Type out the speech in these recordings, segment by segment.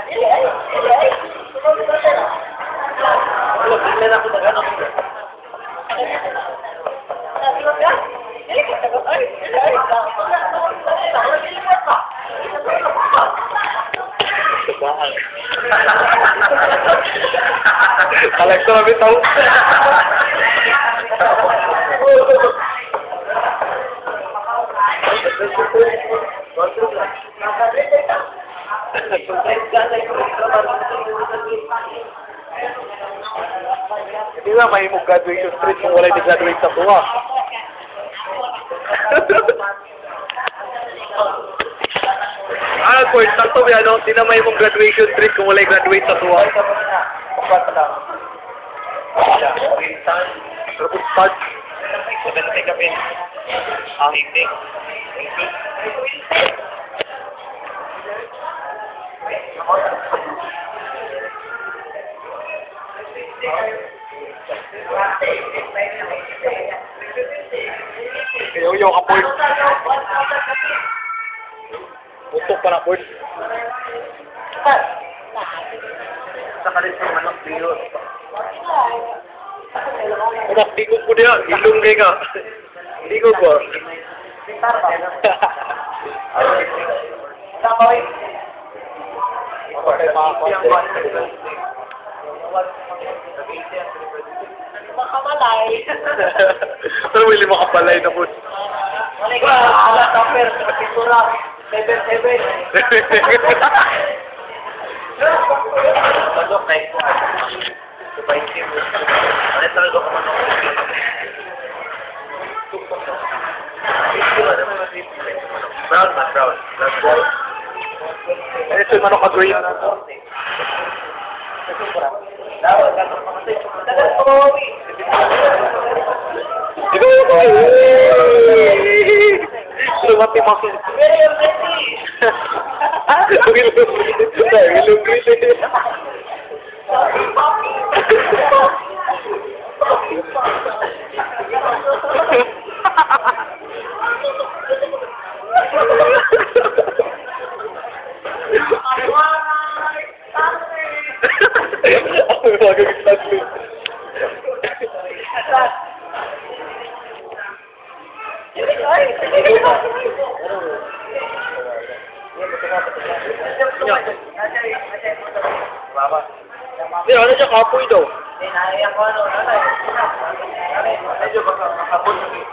Alex na namin tau. Hindi na may mo graduation street kung wala di-graduate sa tuwa. Po, sakto ba ano? Hindi na may mong graduation street kung wala graduate sa tuwa. Robot start. Maganda ka pin. Ang hindi. Yo ka po. Utok pa na po. Sa kalit ng manok dito. Umak tikot po diya. Ilong kay ka. Tikot po. Makamalay. Pero may lima kapalay na po. Ala, topper. Pintura. 7-7. Pasok na ito. Supay team. Ano talaga ko manok? Brown man, brown. Ano ito yung manok ka-green? Lumati mo. Hindi, ano siya kapoy daw? Naiyak ko ano, medyo makapon.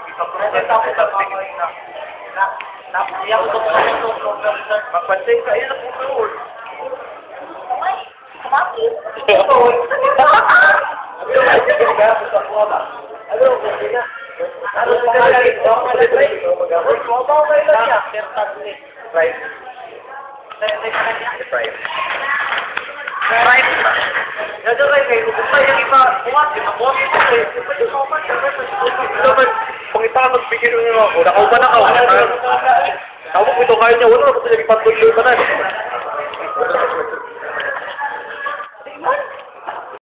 Napiyak ko magpansay ka, yan ang puto. Kumakit? Right. Dado kayo kung pa yung iba, buwati, mabuwati ito kayo. Ito man, pangita magbigyan nyo ako, nakaupa na ka. Tawag mo ito kayo niya, wala na ko sila ipatuloy pa na.